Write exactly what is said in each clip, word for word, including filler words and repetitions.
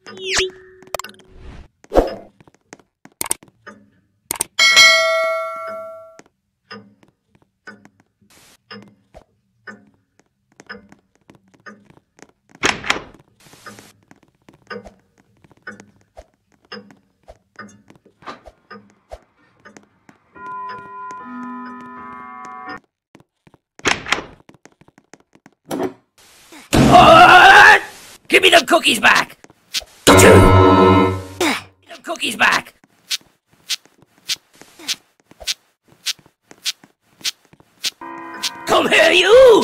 What? Give me them cookies back! Give me them cookies back! Come here, you!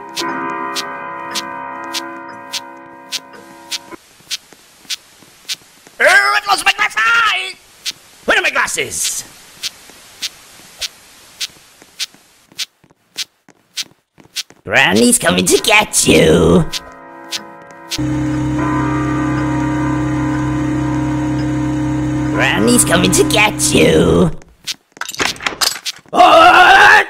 Oh, I've lost my glasses! Where are my glasses? Granny's coming to get you! Granny's coming to get you! What?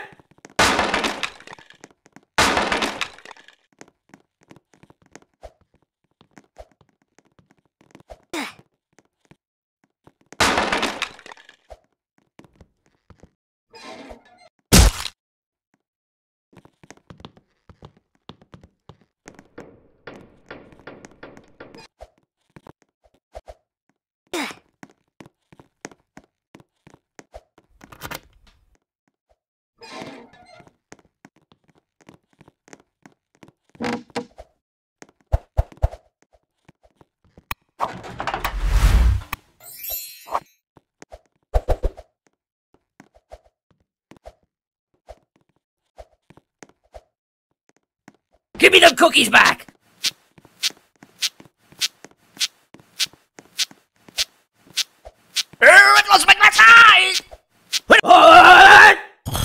Give me them cookies back! Oh, I've lost my glasses! What?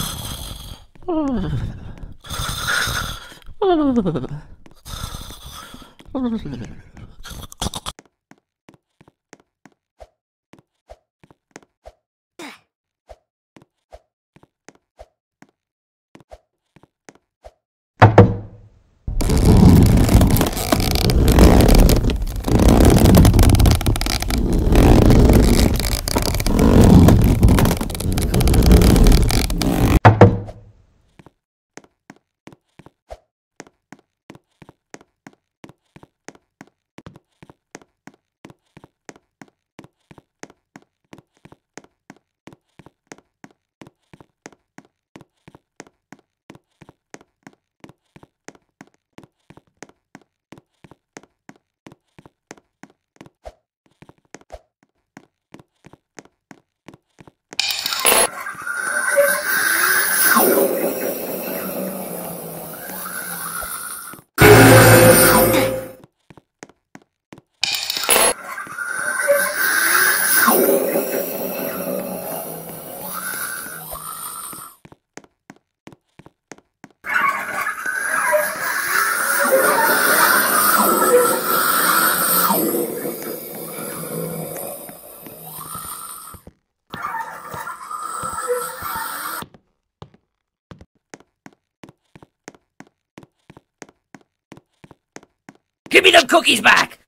Give me them cookies back!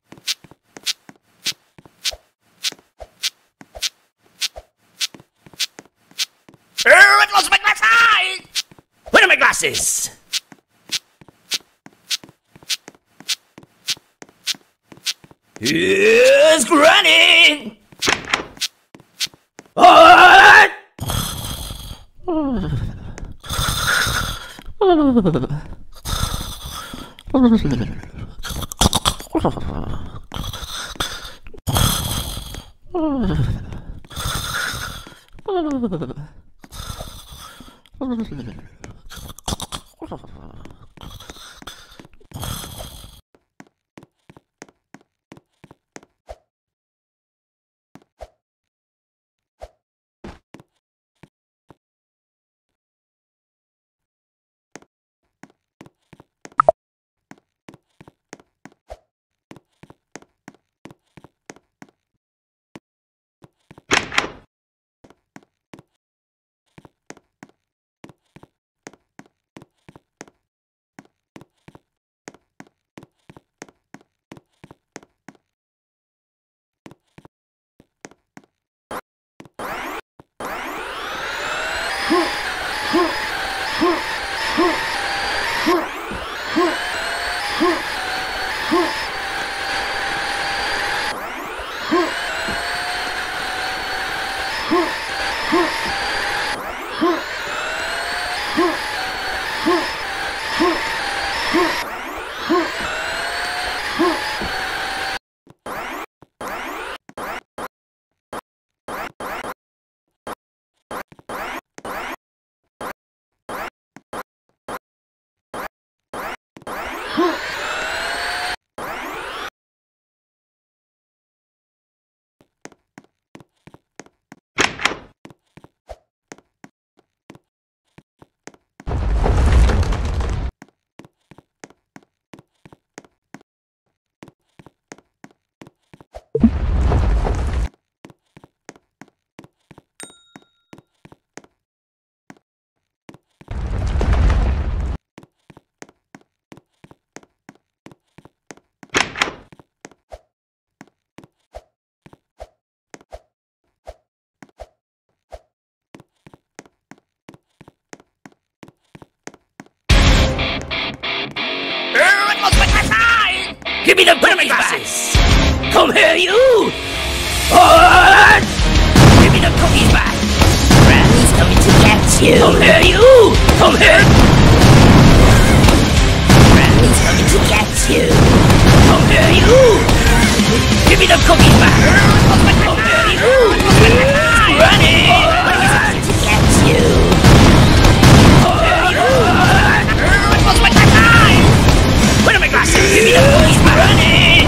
Oh, I've lost my glasses! Where are my glasses? Here's Granny! What? you! What? Give me the cookies back! Granny's coming to get you! Come here, you! Come here! Granny's coming to get you! Come here, you! Give me the cookies back! Come here, you! Granny! Granny's coming to get you! Come here, you! Put on my glasses! Give me the cookies back! Granny!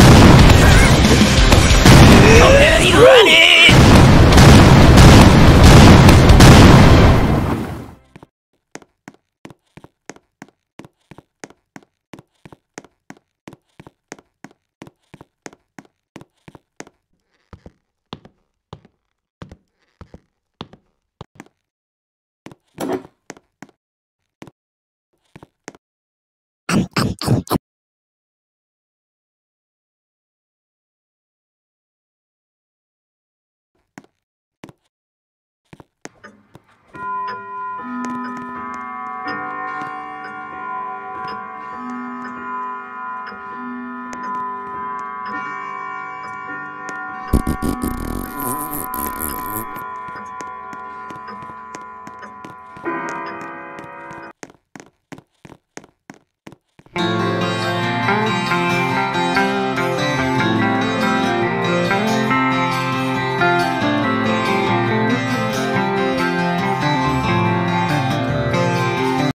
Come here, you! Granny!